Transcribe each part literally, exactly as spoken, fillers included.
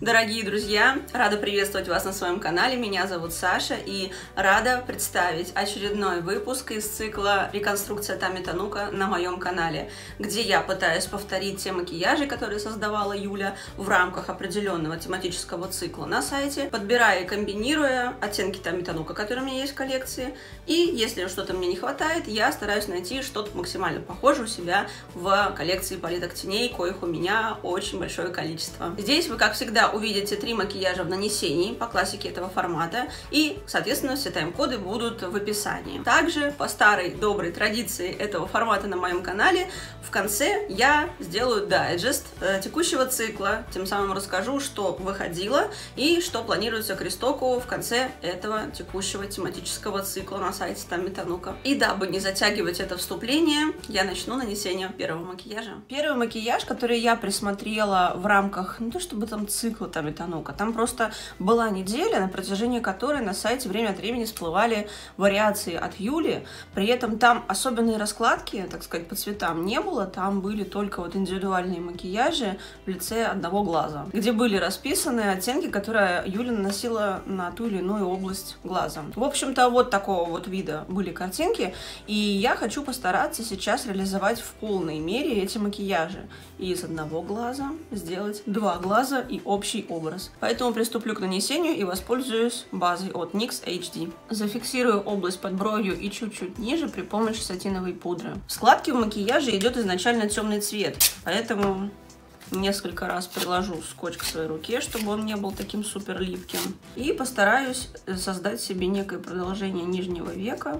Дорогие друзья, рада приветствовать вас на своем канале. Меня зовут Саша и рада представить очередной выпуск из цикла «Реконструкция Тами Танука» на моем канале, где я пытаюсь повторить те макияжи, которые создавала Юля в рамках определенного тематического цикла на сайте, подбирая и комбинируя оттенки Тами Танука, которые у меня есть в коллекции. И если что-то мне не хватает, я стараюсь найти что-то максимально похожее у себя в коллекции палиток теней, коих у меня очень большое количество. Здесь вы, как всегда, увидите три макияжа в нанесении по классике этого формата, и, соответственно, все тайм-коды будут в описании. Также, по старой доброй традиции этого формата на моем канале, в конце я сделаю дайджест текущего цикла, тем самым расскажу, что выходило и что планируется к рестоку в конце этого текущего тематического цикла на сайте Тами Танука. И дабы не затягивать это вступление, я начну нанесение первого макияжа. Первый макияж, который я присмотрела в рамках, не то чтобы там цикла Тами Танука, там просто была неделя, на протяжении которой на сайте время от времени всплывали вариации от Юли, при этом там особенные раскладки, так сказать, по цветам не было, там были только вот индивидуальные макияжи в лице одного глаза, где были расписаны оттенки, которые Юля наносила на ту или иную область глаза. В общем-то, вот такого вот вида были картинки, и я хочу постараться сейчас реализовать в полной мере эти макияжи и из одного глаза сделать два глаза и общий образ. Поэтому приступлю к нанесению и воспользуюсь базой от никс эйч ди. Зафиксирую область под бровью и чуть-чуть ниже при помощи сатиновой пудры. В складке в макияже идет изначально темный цвет, поэтому несколько раз приложу скотч к своей руке, чтобы он не был таким супер липким. И постараюсь создать себе некое продолжение нижнего века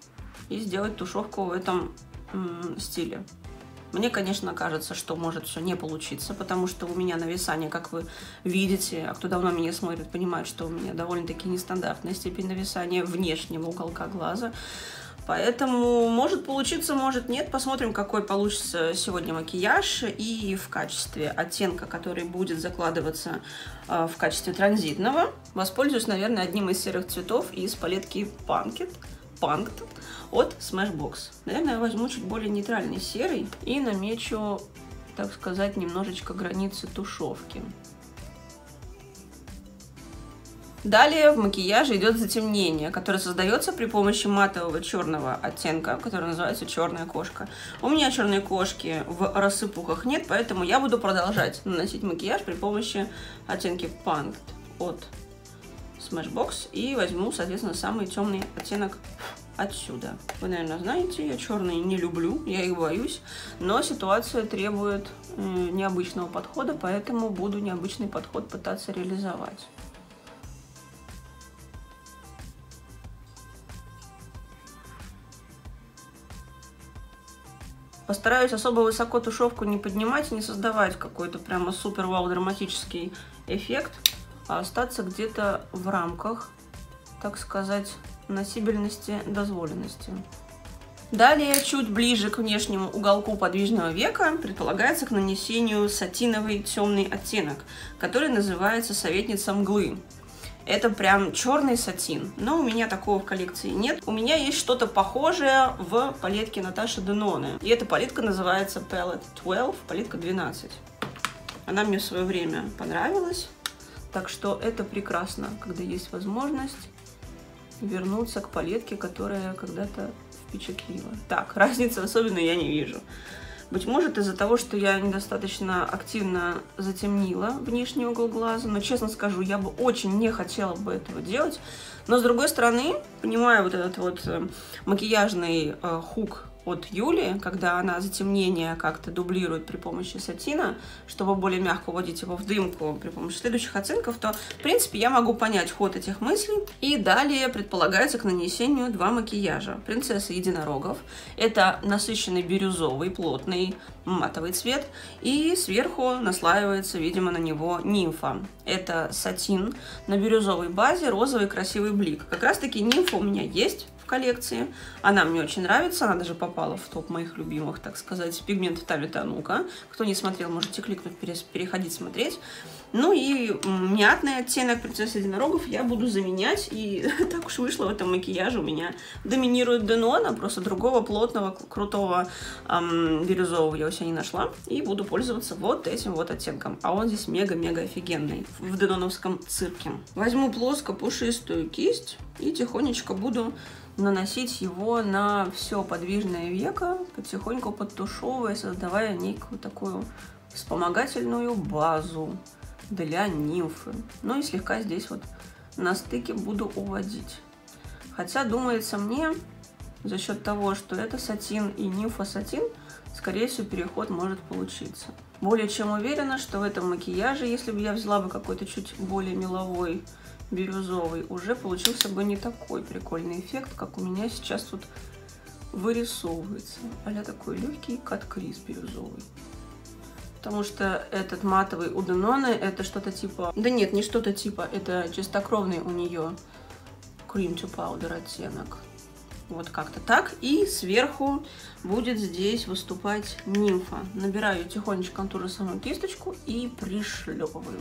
и сделать тушевку в этом м, стиле. Мне, конечно, кажется, что может все не получиться, потому что у меня нависание, как вы видите, а кто давно меня смотрит, понимает, что у меня довольно-таки нестандартная степень нависания внешнего уголка глаза. Поэтому может получиться, может нет. Посмотрим, какой получится сегодня макияж. И в качестве оттенка, который будет закладываться э, в качестве транзитного, воспользуюсь, наверное, одним из серых цветов из палетки Punked, Punked от Smashbox. Наверное, я возьму чуть более нейтральный серый и намечу, так сказать, немножечко границы тушевки. Далее в макияже идет затемнение, которое создается при помощи матового черного оттенка, который называется черная кошка. У меня черной кошки в рассыпухах нет, поэтому я буду продолжать наносить макияж при помощи оттенки Punked от Smashbox и возьму, соответственно, самый темный оттенок отсюда. Вы, наверное, знаете, я черные не люблю, я их боюсь, но ситуация требует э, необычного подхода, поэтому буду необычный подход пытаться реализовать. Постараюсь особо высоко тушевку не поднимать и не создавать какой-то прямо супер-вау драматический эффект, а остаться где-то в рамках, так сказать, носибельности, дозволенности. Далее, чуть ближе к внешнему уголку подвижного века, предполагается к нанесению сатиновый темный оттенок, который называется «Советница мглы». Это прям черный сатин, но у меня такого в коллекции нет. У меня есть что-то похожее в палетке Наташи Деноне. И эта палетка называется Palette двенадцать, палетка двенадцать. Она мне в свое время понравилась, так что это прекрасно, когда есть возможность вернуться к палетке, которая когда-то впечатлила. Так, разницы особенной я не вижу. Быть может, из-за того, что я недостаточно активно затемнила внешний угол глаза, но, честно скажу, я бы очень не хотела бы этого делать. Но, с другой стороны, понимая вот этот вот макияжный э, хук от Юли, когда она затемнение как-то дублирует при помощи сатина, чтобы более мягко уводить его в дымку при помощи следующих оттенков, то, в принципе, я могу понять ход этих мыслей. И далее предполагается к нанесению два макияжа. Принцесса единорогов. Это насыщенный бирюзовый, плотный, матовый цвет. И сверху наслаивается, видимо, на него нимфа. Это сатин на бирюзовой базе, розовый красивый блик. Как раз-таки нимфа у меня есть коллекции. Она мне очень нравится, она даже попала в топ моих любимых, так сказать, пигментов Тами Танука. Кто не смотрел, можете кликнуть, переходить смотреть. Ну и мятный оттенок принцессы единорогов я буду заменять. И так уж вышло, в этом макияже у меня доминирует Денона. Просто другого плотного, крутого эм, бирюзового я у себя не нашла. И буду пользоваться вот этим вот оттенком. А он здесь мега-мега офигенный в деноновском цирке. Возьму плоско пушистую кисть и тихонечко буду наносить его на все подвижное веко, потихоньку подтушевывая, создавая некую такую вспомогательную базу для нимфы. Ну и слегка здесь вот на стыке буду уводить. Хотя, думается мне, за счет того, что это сатин и нимфа сатин, скорее всего, переход может получиться. Более чем уверена, что в этом макияже, если бы я взяла бы какой-то чуть более меловой бирюзовый, уже получился бы не такой прикольный эффект, как у меня сейчас тут вырисовывается. А-ля такой легкий кат-криз бирюзовый. Потому что этот матовый у Деноны это что-то типа... Да нет, не что-то типа, это чистокровный у нее Cream to Powder оттенок. Вот как-то так. И сверху будет здесь выступать нимфа. Набираю тихонечко контурную кисточку и пришлепываю.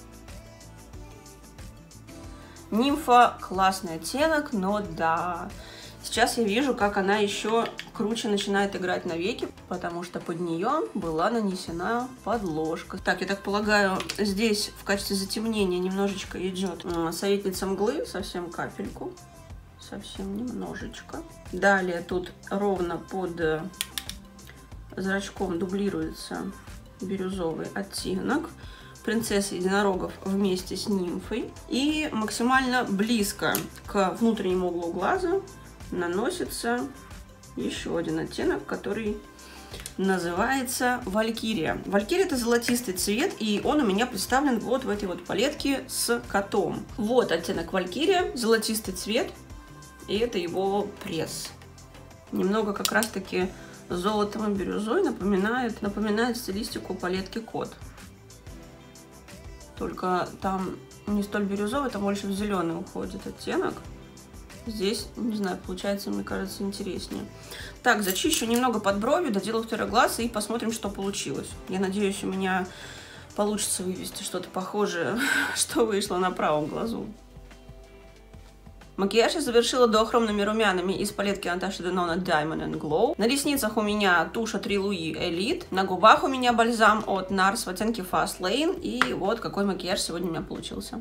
Нимфа классный оттенок, но да... Сейчас я вижу, как она еще круче начинает играть на веки, потому что под нее была нанесена подложка. Так, я так полагаю, здесь в качестве затемнения немножечко идет советница мглы, совсем капельку, совсем немножечко. Далее тут ровно под зрачком дублируется бирюзовый оттенок принцессы единорогов вместе с нимфой. И максимально близко к внутреннему углу глаза наносится еще один оттенок, который называется Валькирия. Валькирия — это золотистый цвет, и он у меня представлен вот в этой вот палетке с котом. Вот оттенок Валькирия, золотистый цвет, и это его пресс. Немного как раз-таки золотом и бирюзой напоминает, напоминает стилистику палетки Кот. Только там не столь бирюзовый, там больше в зеленый уходит оттенок. Здесь, не знаю, получается, мне кажется, интереснее. Так, зачищу немного под бровью, доделаю второй глаз и посмотрим, что получилось. Я надеюсь, у меня получится вывести что-то похожее, что вышло на правом глазу. Макияж я завершила доохромными румянами из палетки Наташи Денона Diamond and Glow. На ресницах у меня тушь от Louis Elite. На губах у меня бальзам от Nars в оттенке Fast Lane. И вот какой макияж сегодня у меня получился.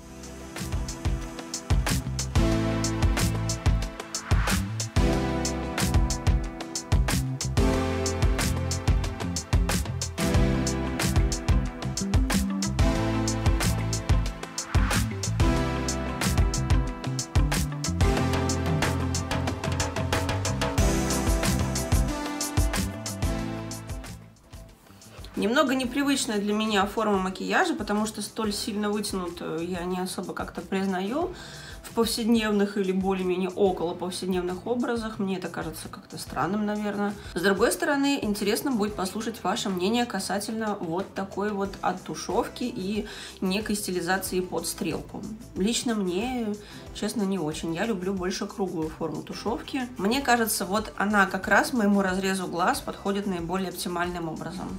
Немного непривычная для меня форма макияжа, потому что столь сильно вытянутую я не особо как-то признаю в повседневных или более-менее около повседневных образах. Мне это кажется как-то странным, наверное. С другой стороны, интересно будет послушать ваше мнение касательно вот такой вот оттушевки и некой стилизации под стрелку. Лично мне, честно, не очень. Я люблю больше круглую форму тушевки. Мне кажется, вот она как раз моему разрезу глаз подходит наиболее оптимальным образом.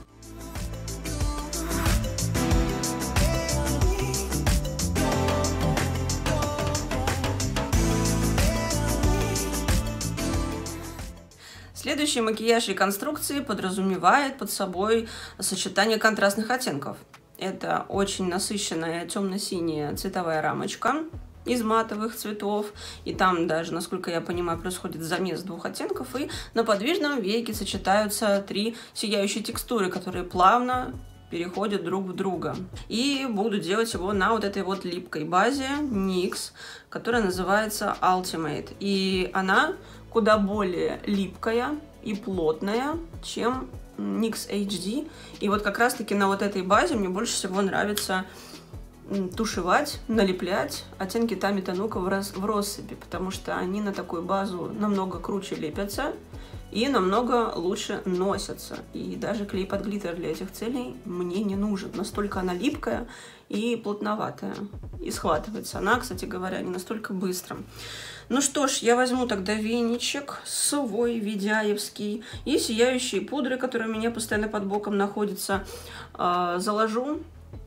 Следующий макияж реконструкции подразумевает под собой сочетание контрастных оттенков. Это очень насыщенная темно-синяя цветовая рамочка из матовых цветов. И там даже, насколько я понимаю, происходит замес двух оттенков. И на подвижном веке сочетаются три сияющие текстуры, которые плавно переходят друг в друга. И буду делать его на вот этой вот липкой базе никс, которая называется Ultimate. И она куда более липкая и плотная, чем никс эйч ди. И вот как раз-таки на вот этой базе мне больше всего нравится тушевать, налеплять оттенки Тами Танука в, рос в россыпи, потому что они на такую базу намного круче лепятся и намного лучше носятся. И даже клей под глиттер для этих целей мне не нужен. Настолько она липкая и плотноватая. И схватывается она, кстати говоря, не настолько быстро. Ну что ж, я возьму тогда веничек свой видяевский и сияющие пудры, которые у меня постоянно под боком находятся, заложу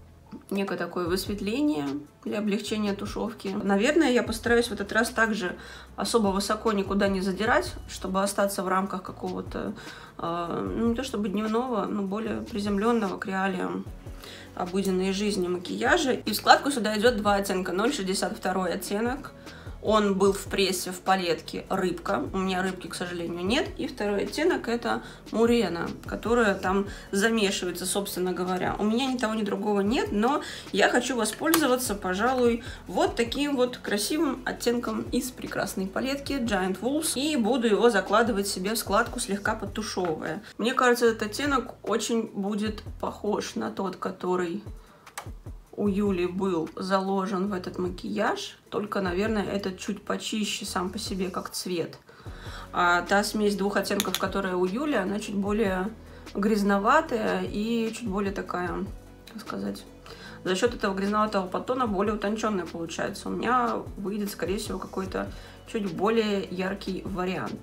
некое такое высветление для облегчения тушевки. Наверное, я постараюсь в этот раз также особо высоко никуда не задирать, чтобы остаться в рамках какого-то, э, ну, не то чтобы дневного, но более приземленного к реалиям обыденной жизни макияжа. И в складку сюда идет два оттенка. ноль шестьдесят два оттенок. Он был в прессе в палетке «Рыбка». У меня рыбки, к сожалению, нет. И второй оттенок — это «Мурена», которая там замешивается, собственно говоря. У меня ни того, ни другого нет, но я хочу воспользоваться, пожалуй, вот таким вот красивым оттенком из прекрасной палетки Giant Wolves. И буду его закладывать себе в складку, слегка подтушевывая. Мне кажется, этот оттенок очень будет похож на тот, который у Юли был заложен в этот макияж, только, наверное, этот чуть почище сам по себе, как цвет. А та смесь двух оттенков, которая у Юли, она чуть более грязноватая и чуть более такая, как сказать, за счет этого грязноватого подтона более утонченная получается. У меня выйдет, скорее всего, какой-то чуть более яркий вариант.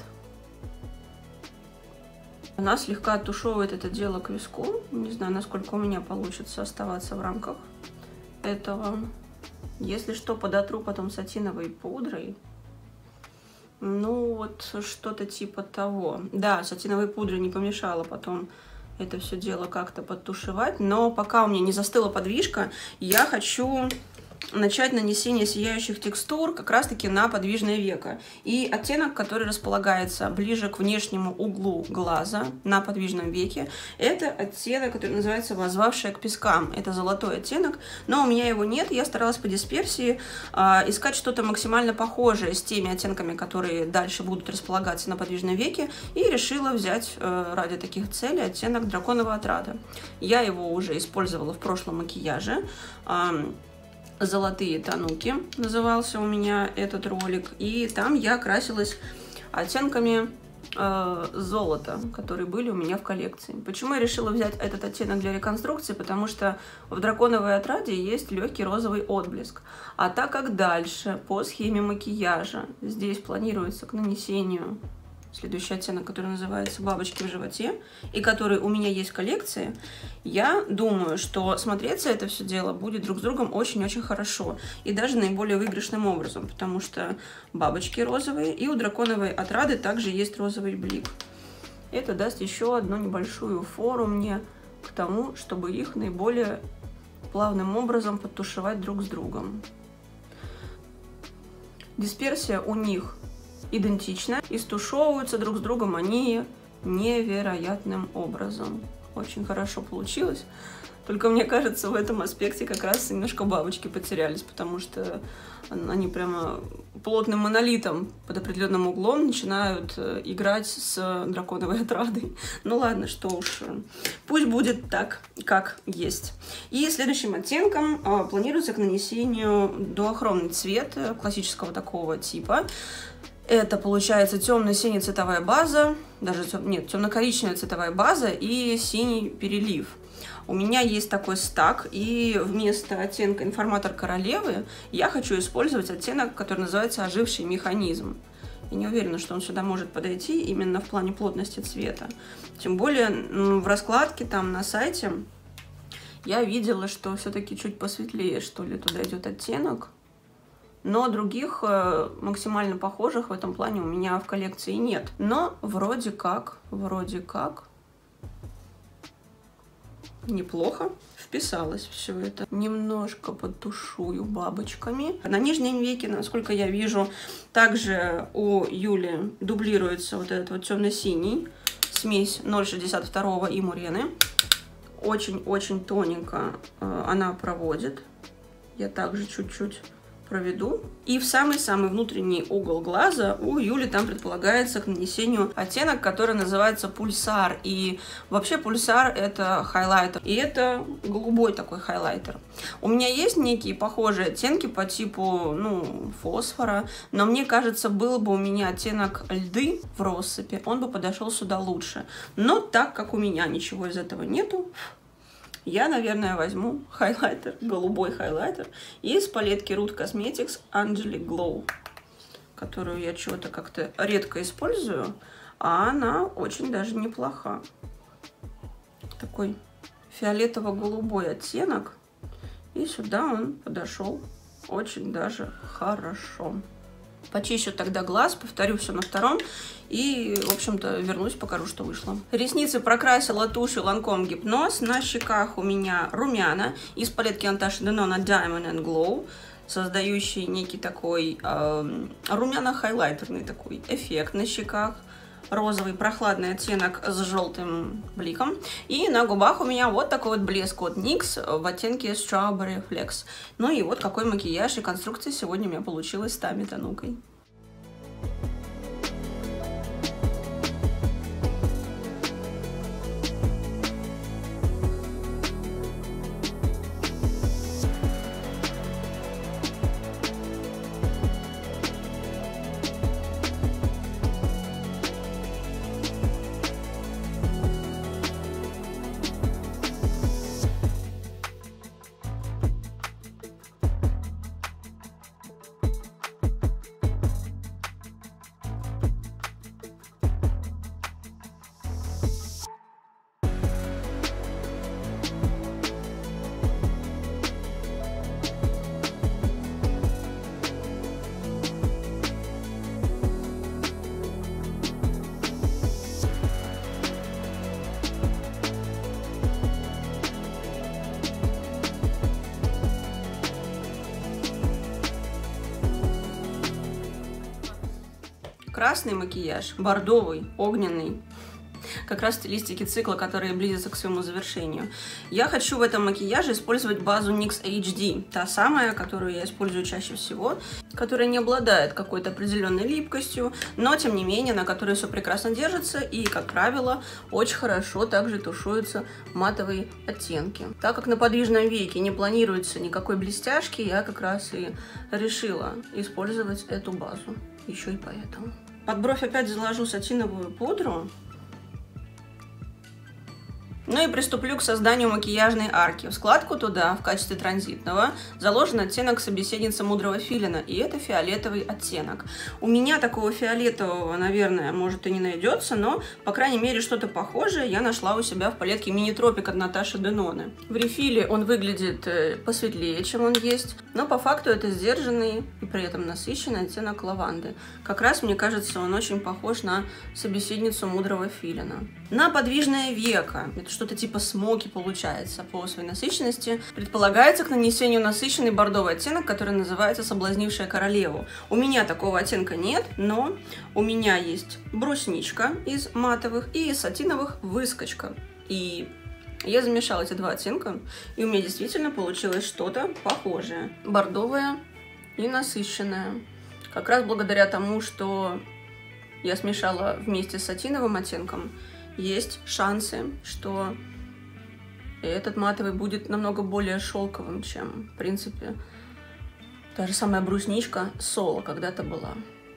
Она слегка оттушевывает это дело к виску. Не знаю, насколько у меня получится оставаться в рамках этого. Если что, подотру потом сатиновой пудрой. Ну, вот что-то типа того. Да, сатиновой пудрой не помешало потом это все дело как-то подтушевать. Но пока у меня не застыла подвижка, я хочу начать нанесение сияющих текстур как раз-таки на подвижное веко. И оттенок, который располагается ближе к внешнему углу глаза на подвижном веке, это оттенок, который называется «Воззвавшая к пескам». Это золотой оттенок, но у меня его нет. Я старалась по дисперсии э, искать что-то максимально похожее с теми оттенками, которые дальше будут располагаться на подвижном веке, и решила взять э, ради таких целей оттенок «Драконового отрада». Я его уже использовала в прошлом макияже. Э, «Золотые тануки» назывался у меня этот ролик, и там я красилась оттенками э, золота, которые были у меня в коллекции. Почему я решила взять этот оттенок для реконструкции? Потому что в «Драконовой отраде» есть легкий розовый отблеск. А так как дальше по схеме макияжа здесь планируется к нанесению следующий оттенок, который называется «Бабочки в животе», и который у меня есть в коллекции, я думаю, что смотреться это все дело будет друг с другом очень-очень хорошо. И даже наиболее выигрышным образом, потому что бабочки розовые, и у «Драконовой отрады» также есть розовый блик. Это даст еще одну небольшую фору мне к тому, чтобы их наиболее плавным образом подтушевать друг с другом. Дисперсия у них идентично, и стушевываются друг с другом они невероятным образом. Очень хорошо получилось. Только мне кажется, в этом аспекте как раз немножко бабочки потерялись, потому что они прямо плотным монолитом под определенным углом начинают играть с «Драконовой отрадой». Ну ладно, что уж, пусть будет так, как есть. И следующим оттенком э, планируется к нанесению дуохромный цвет классического такого типа. Это получается темно-синяя цветовая база, даже тем, нет, темно-коричневая цветовая база и синий перелив. У меня есть такой стак, и вместо оттенка «Информатор королевы» я хочу использовать оттенок, который называется «Оживший механизм». Я не уверена, что он сюда может подойти именно в плане плотности цвета. Тем более в раскладке там на сайте я видела, что все-таки чуть посветлее, что ли, туда идет оттенок. Но других э, максимально похожих в этом плане у меня в коллекции нет. Но вроде как, вроде как неплохо вписалось все это. Немножко подтушую бабочками. На нижнем веке, насколько я вижу, также у Юли дублируется вот этот вот темно-синий, смесь ноль шестьдесят два и Мурены. Очень-очень тоненько э, она проводит. Я также чуть-чуть проведу. И в самый-самый внутренний угол глаза у Юли там предполагается к нанесению оттенок, который называется «Пульсар». И вообще «Пульсар» — это хайлайтер. И это голубой такой хайлайтер. У меня есть некие похожие оттенки по типу, ну, фосфора, но мне кажется, был бы у меня оттенок льды в россыпи, он бы подошел сюда лучше. Но так как у меня ничего из этого нету, я, наверное, возьму хайлайтер, голубой хайлайтер из палетки Root Cosmetics Angelic Glow, которую я чего-то как-то редко использую, а она очень даже неплоха. Такой фиолетово-голубой оттенок. И сюда он подошел очень даже хорошо. Почищу тогда глаз, повторю все на втором и, в общем-то, вернусь, покажу, что вышло. Ресницы прокрасила тушью Lancome Hypnose. На щеках у меня румяна из палетки Natasha Denona Diamond and Glow, создающий некий такой э, румяно-хайлайтерный такой эффект на щеках. Розовый прохладный оттенок с желтым бликом. И на губах у меня вот такой вот блеск от никс в оттенке Strawberry Flex. Ну и вот какой макияж и конструкция сегодня у меня получилась с Тами Танукой. Красный макияж, бордовый, огненный. Как раз стилистики цикла, которые близятся к своему завершению. Я хочу в этом макияже использовать базу никс эйч ди. Та самая, которую я использую чаще всего. Которая не обладает какой-то определенной липкостью, но тем не менее на которой все прекрасно держится. И, как правило, очень хорошо также тушуются матовые оттенки. Так как на подвижном веке не планируется никакой блестяшки, я как раз и решила использовать эту базу. Еще и поэтому. Под бровь опять заложу сатиновую пудру. Ну и приступлю к созданию макияжной арки. В складку туда, в качестве транзитного, заложен оттенок собеседницы Мудрого Филина, и это фиолетовый оттенок. У меня такого фиолетового, наверное, может и не найдется, но, по крайней мере, что-то похожее я нашла у себя в палетке Mini Tropic от Наташи Деноны. В рефиле он выглядит посветлее, чем он есть, но по факту это сдержанный и при этом насыщенный оттенок лаванды. Как раз, мне кажется, он очень похож на собеседницу Мудрого Филина. На подвижное веко, это что-то типа смоки получается по своей насыщенности, предполагается к нанесению насыщенный бордовый оттенок, который называется «Соблазнившая королеву». У меня такого оттенка нет, но у меня есть брусничка из матовых и из сатиновых выскочка. И я замешала эти два оттенка, и у меня действительно получилось что-то похожее. Бордовое и насыщенное. Как раз благодаря тому, что я смешала вместе с сатиновым оттенком, есть шансы, что этот матовый будет намного более шелковым, чем, в принципе, та же самая брусничка соло когда-то была.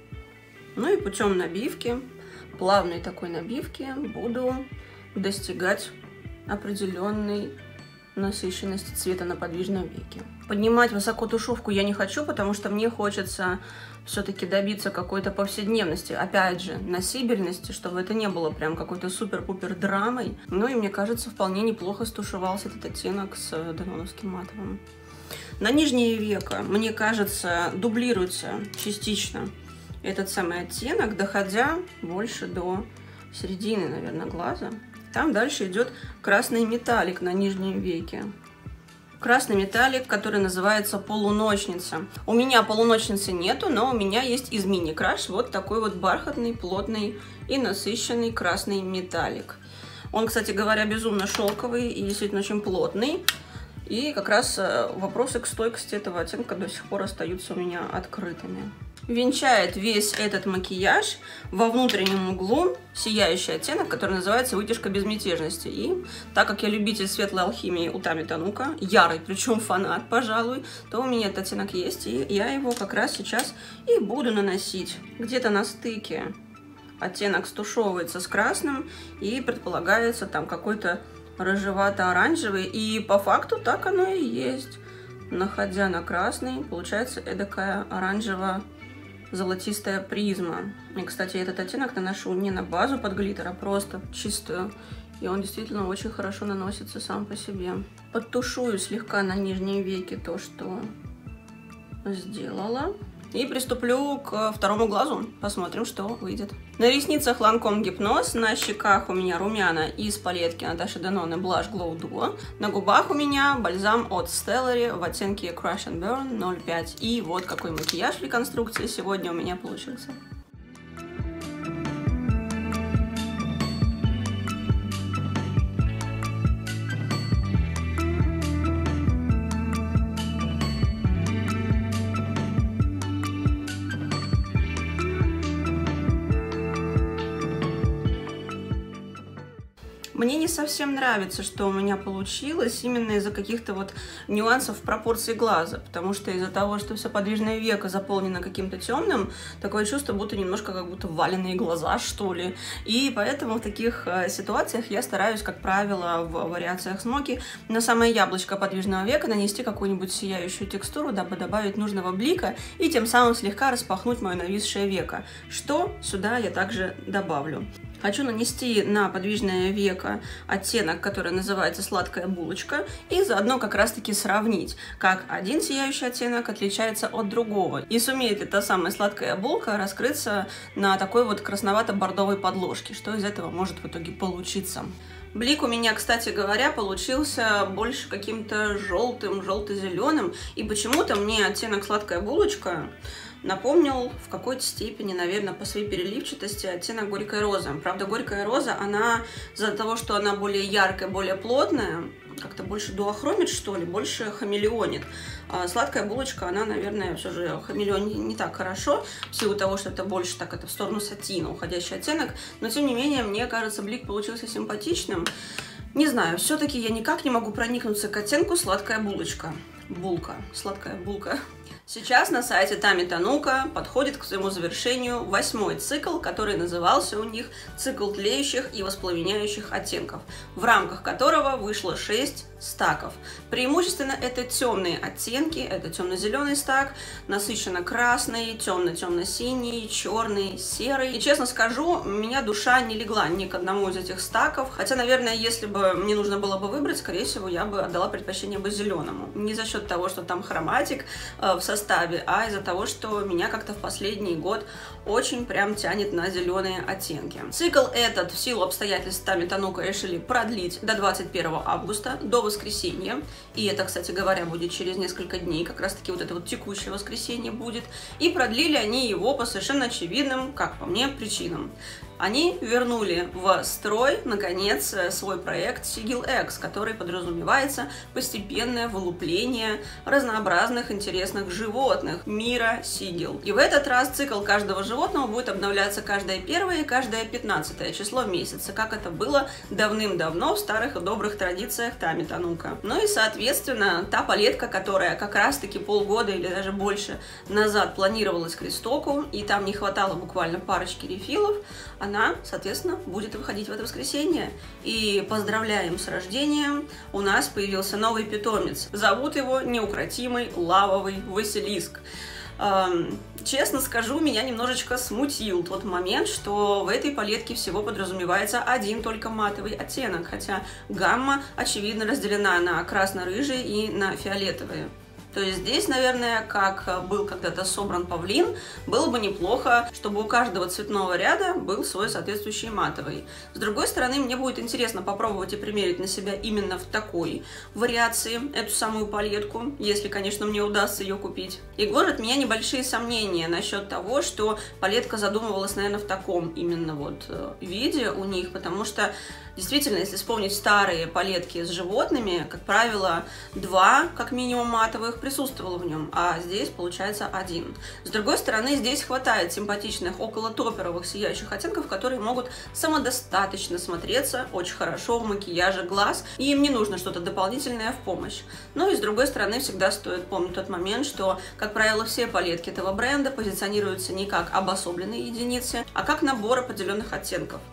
Ну и путем набивки, плавной такой набивки, буду достигать определенной насыщенности цвета на подвижном веке. Поднимать высоко тушевку я не хочу, потому что мне хочется все-таки добиться какой-то повседневности, опять же, носибельности, чтобы это не было прям какой-то супер-пупер драмой. Ну и мне кажется, вполне неплохо стушевался этот оттенок с деноновским матовым. На нижнее веко, мне кажется, дублируется частично этот самый оттенок, доходя больше до середины, наверное, глаза. Там дальше идет красный металлик на нижнем веке. Красный металлик, который называется полуночница. У меня полуночницы нету, но у меня есть из мини-краш вот такой вот бархатный, плотный и насыщенный красный металлик. Он, кстати говоря, безумно шелковый и действительно очень плотный. И как раз вопросы к стойкости этого оттенка до сих пор остаются у меня открытыми. Венчает весь этот макияж во внутреннем углу сияющий оттенок, который называется «Вытяжка безмятежности». И так как я любитель светлой алхимии у Тами Танука, ярый, причем фанат, пожалуй, то у меня этот оттенок есть, и я его как раз сейчас и буду наносить. Где-то на стыке оттенок стушевывается с красным, и предполагается там какой-то рыжевато-оранжевый, и по факту так оно и есть. Находя на красный, получается эдакая оранжево-золотистая призма. И, кстати, этот оттенок наношу не на базу под глиттер, а просто чистую И он действительно очень хорошо наносится сам по себе. Подтушую слегка на нижние веки то, что сделала. И приступлю к второму глазу. Посмотрим, что выйдет. На ресницах Lancome Гипноз, на щеках у меня румяна из палетки Наташи Деноне Blush Glow Duo. На губах у меня бальзам от Stellary в оттенке Crush and Burn ноль пять. И вот какой макияж в реконструкции сегодня у меня получился. Мне не совсем нравится, что у меня получилось, именно из-за каких-то вот нюансов в пропорции глаза, потому что из-за того, что все подвижное веко заполнено каким-то темным, такое чувство, будто немножко как будто валенные глаза, что ли. И поэтому в таких э, ситуациях я стараюсь, как правило, в вариациях смоки на самое яблочко подвижного века нанести какую-нибудь сияющую текстуру, дабы добавить нужного блика и тем самым слегка распахнуть мое нависшее веко, что сюда я также добавлю. Хочу нанести на подвижное веко оттенок, который называется «Сладкая булочка», и заодно как раз-таки сравнить, как один сияющий оттенок отличается от другого. И сумеет ли та самая сладкая булка раскрыться на такой вот красновато-бордовой подложке, что из этого может в итоге получиться. Блик у меня, кстати говоря, получился больше каким-то желтым, желто-зеленым, и почему-то мне оттенок «Сладкая булочка» напомнил в какой-то степени, наверное, по своей переливчатости оттенок «Горькая роза». Правда, «Горькая роза», она из-за того, что она более яркая, более плотная, как-то больше дуохромит, что ли, больше хамелеонит. А «Сладкая булочка», она, наверное, все же хамелеонит не так хорошо, в силу того, что это больше так это в сторону сатина уходящий оттенок. Но, тем не менее, мне кажется, блик получился симпатичным. Не знаю, все-таки я никак не могу проникнуться к оттенку «Сладкая булочка». Булка. Сладкая булка. Сейчас на сайте Tami Tanuka подходит к своему завершению восьмой цикл, который назывался у них «Цикл тлеющих и воспламеняющих оттенков», в рамках которого вышло шесть стаков. Преимущественно это темные оттенки, это темно-зеленый стак, насыщенно-красный, темно-темно-синий, черный, серый. И честно скажу, у меня душа не легла ни к одному из этих стаков, хотя, наверное, если бы мне нужно было бы выбрать, скорее всего, я бы отдала предпочтение бы зеленому. Не за счет того, что там хроматик э, в составе, а из-за того, что меня как-то в последний год очень прям тянет на зеленые оттенки. Цикл этот в силу обстоятельств Tami Tanuka решили продлить до двадцать первого августа, до воскресенья. И это, кстати говоря, будет через несколько дней, как раз таки вот это вот текущее воскресенье будет. И продлили они его по совершенно очевидным, как по мне, причинам. Они вернули в строй, наконец, свой проект Sigil X, который подразумевается постепенное вылупление разнообразных интересных животных мира Sigil. И в этот раз цикл каждого животного будет обновляться каждое первое и каждое пятнадцатое число месяца, как это было давным-давно в старых и добрых традициях Tami Tanuka. Ну и, соответственно, та палетка, которая как раз-таки полгода или даже больше назад планировалась к рестоку, и там не хватало буквально парочки рефилов, она, соответственно, будет выходить в это воскресенье. И поздравляем с рождением, у нас появился новый питомец. Зовут его неукротимый лавовый Василиск. Эм, честно скажу, меня немножечко смутил тот момент, что в этой палетке всего подразумевается один только матовый оттенок, хотя гамма, очевидно, разделена на красно-рыжий и на фиолетовые. То есть здесь, наверное, как был когда-то собран павлин, было бы неплохо, чтобы у каждого цветного ряда был свой соответствующий матовый. С другой стороны, мне будет интересно попробовать и примерить на себя именно в такой вариации эту самую палетку, если, конечно, мне удастся ее купить. И гложат меня небольшие сомнения насчет того, что палетка задумывалась, наверное, в таком именно вот виде у них, потому что действительно, если вспомнить старые палетки с животными, как правило, два, как минимум, матовых присутствовало в нем, а здесь получается один. С другой стороны, здесь хватает симпатичных около топеровых сияющих оттенков, которые могут самодостаточно смотреться очень хорошо в макияже глаз, и им не нужно что-то дополнительное в помощь. Ну и с другой стороны, всегда стоит помнить тот момент, что, как правило, все палетки этого бренда позиционируются не как обособленные единицы, а как набор определенных оттенков.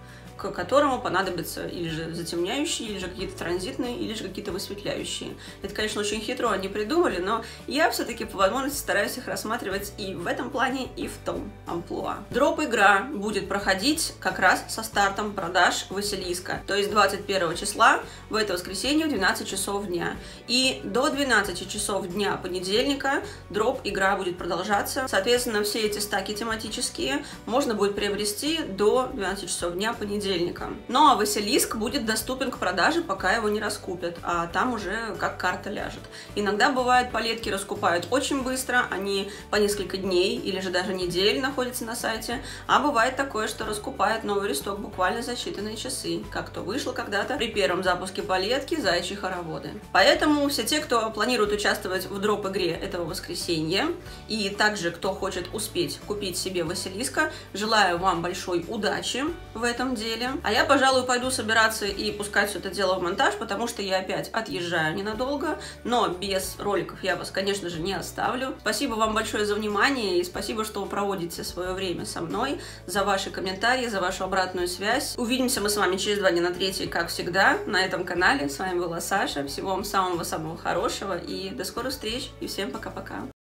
к которому понадобятся или же затемняющие, или же какие-то транзитные, или же какие-то высветляющие. Это, конечно, очень хитро они придумали, но я все-таки по возможности стараюсь их рассматривать и в этом плане, и в том амплуа. Дроп-игра будет проходить как раз со стартом продаж Василиска, то есть двадцать первого числа, в это воскресенье в двенадцать часов дня. И до двенадцати часов дня понедельника дроп-игра будет продолжаться. Соответственно, все эти стаки тематические можно будет приобрести до двенадцати часов дня понедельника. Ну а Василиск будет доступен к продаже, пока его не раскупят, а там уже как карта ляжет. Иногда бывает, палетки раскупают очень быстро, они по несколько дней или же даже недель находятся на сайте, а бывает такое, что раскупают новый листок буквально за считанные часы, как то вышло когда-то при первом запуске палетки «Заячьи хороводы». Поэтому все те, кто планирует участвовать в дроп-игре этого воскресенья, и также кто хочет успеть купить себе Василиска, желаю вам большой удачи в этом деле. А я, пожалуй, пойду собираться и пускать все это дело в монтаж, потому что я опять отъезжаю ненадолго, но без роликов я вас, конечно же, не оставлю. Спасибо вам большое за внимание и спасибо, что вы проводите свое время со мной, за ваши комментарии, за вашу обратную связь. Увидимся мы с вами через два дня на третий, как всегда, на этом канале. С вами была Саша. Всего вам самого-самого хорошего и до скорых встреч. И всем пока-пока.